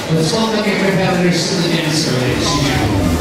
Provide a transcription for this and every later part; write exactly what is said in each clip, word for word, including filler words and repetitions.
Let's welcome your competitors to the dance floor, ladies and gentlemen.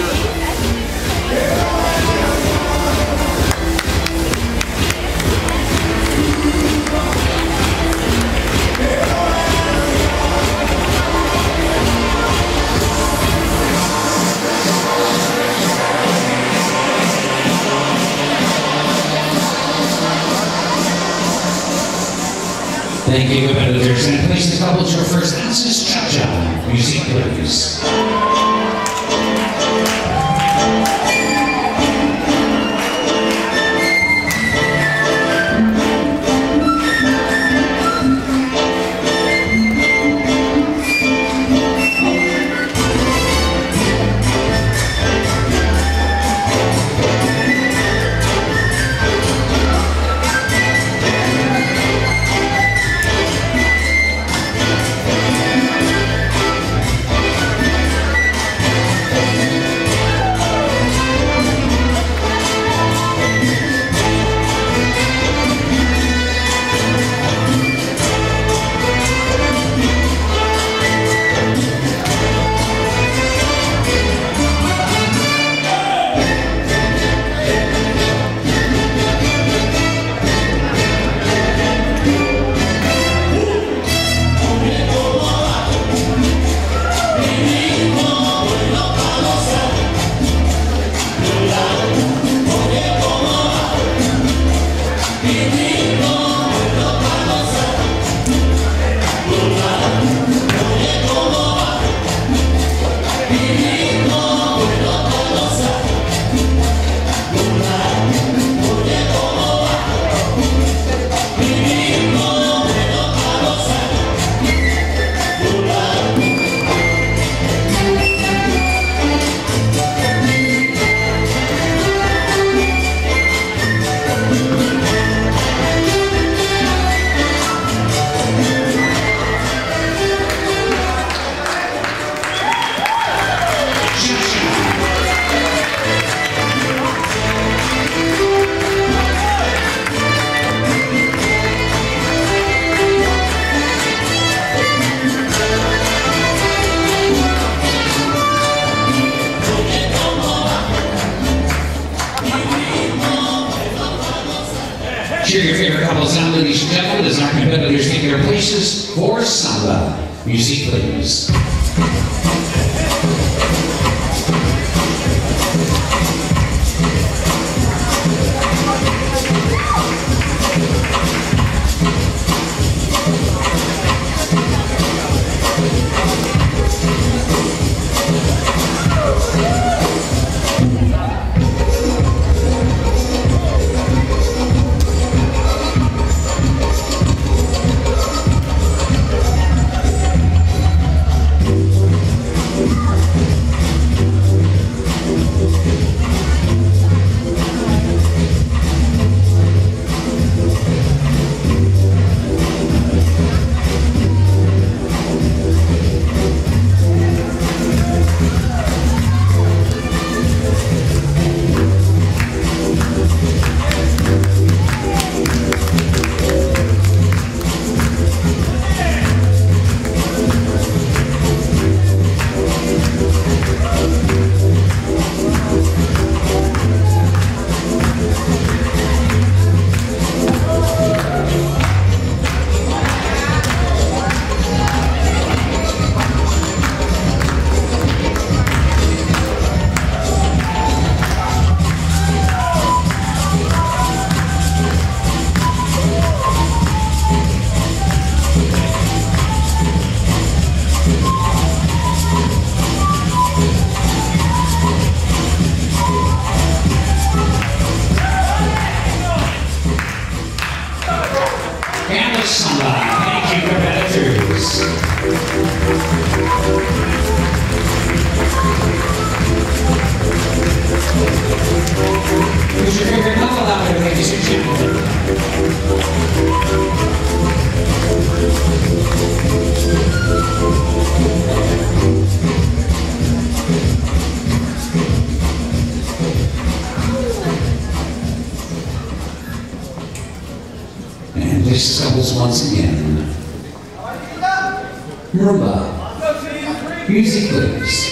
Thank you, competitors. And please to couple your first dances, Cha-Cha. Music, please. Cheer your favorite couples out, ladies and gentlemen, as our competitors take their places for Samba. Music, please. Samba. Thank you, competitors. Who's your favorite couple out there, ladies and gentlemen? And this couples once again. Rumba. Music, please.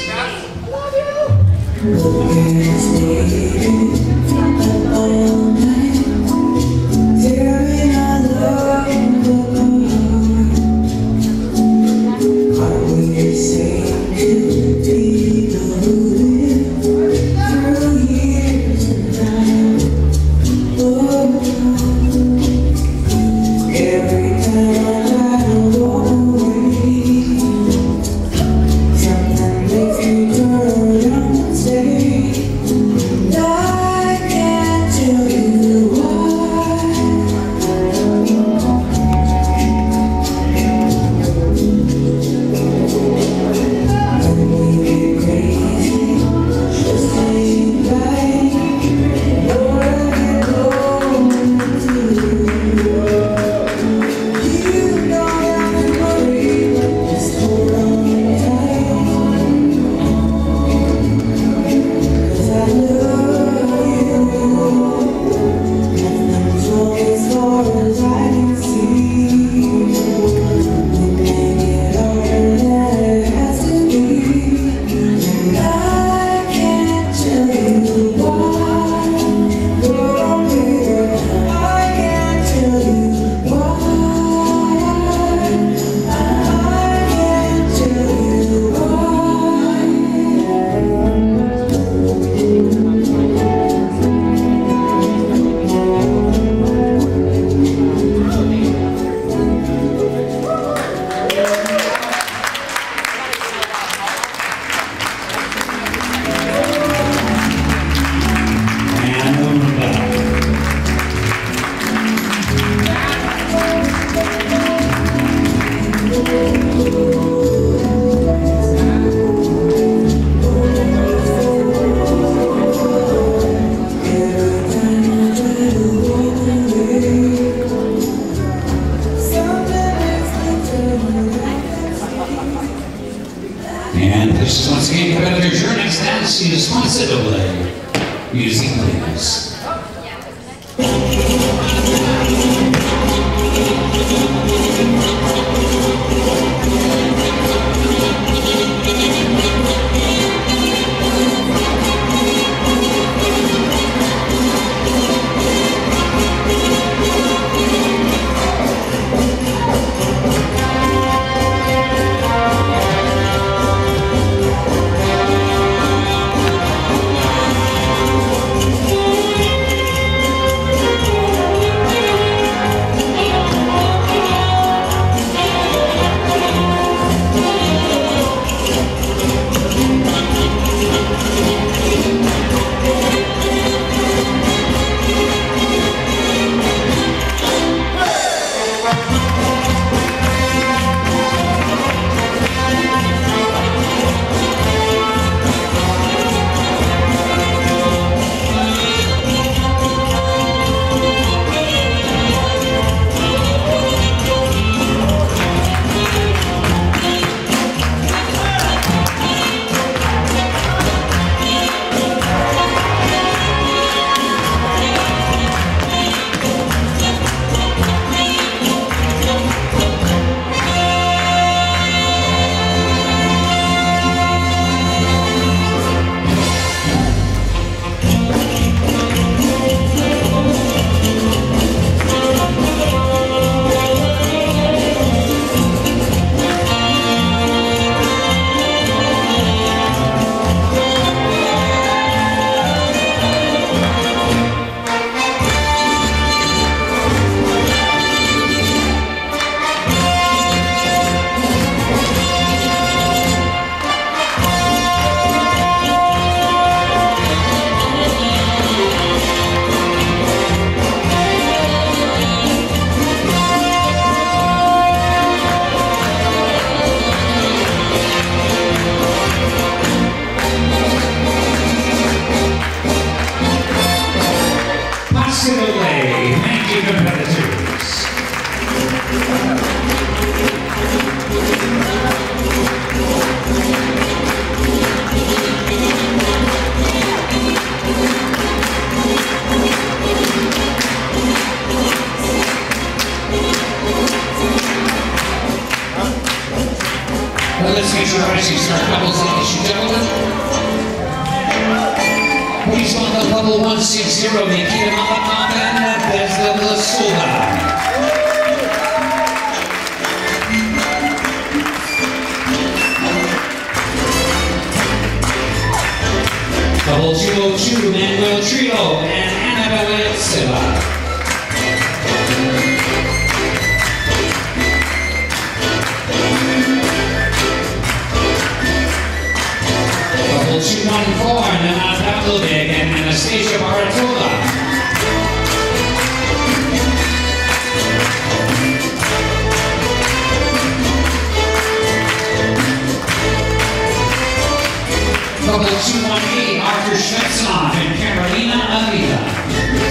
And this is once again competitors. Your next dance is Responsibility. Music, please. future rising star couples, ladies and gentlemen. Please welcome couple one six zero, Nikita Mapapapa and Bezda Lasula. Couple two oh two, Manuel Trio and Annabelle Silva. Couple two one four, Nana Pavlovic and Anastasia Baratola. Couple two one eight, Arthur Shvetsov and Carolina Avila.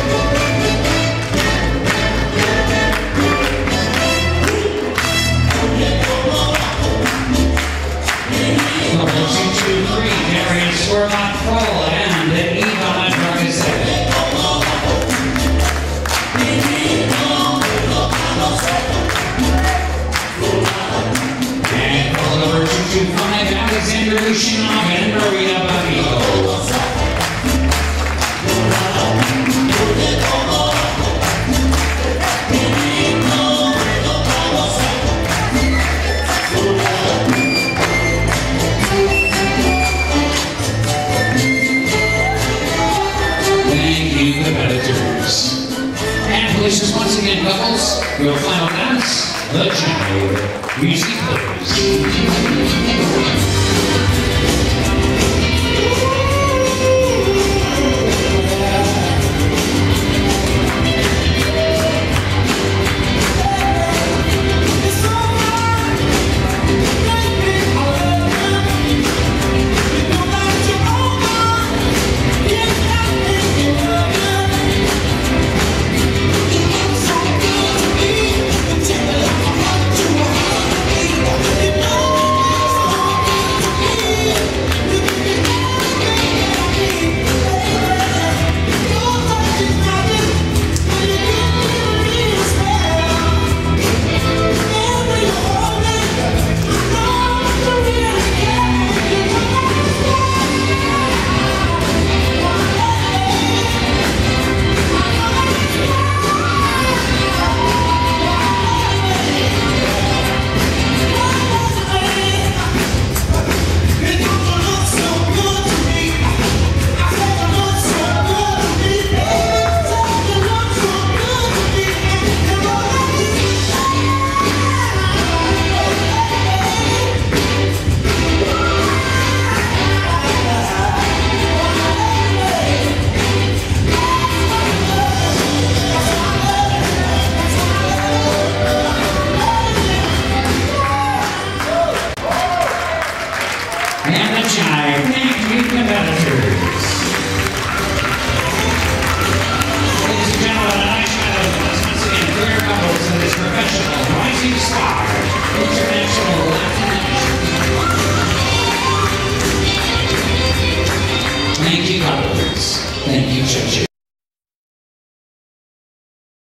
Couple two two three, Darius Swerlot Kroll and Ivan Dragicevic. And couple number two two five, Alexander Lushinov and Maria Babico. And places once again, couples, your final dance, the Jive Music Club.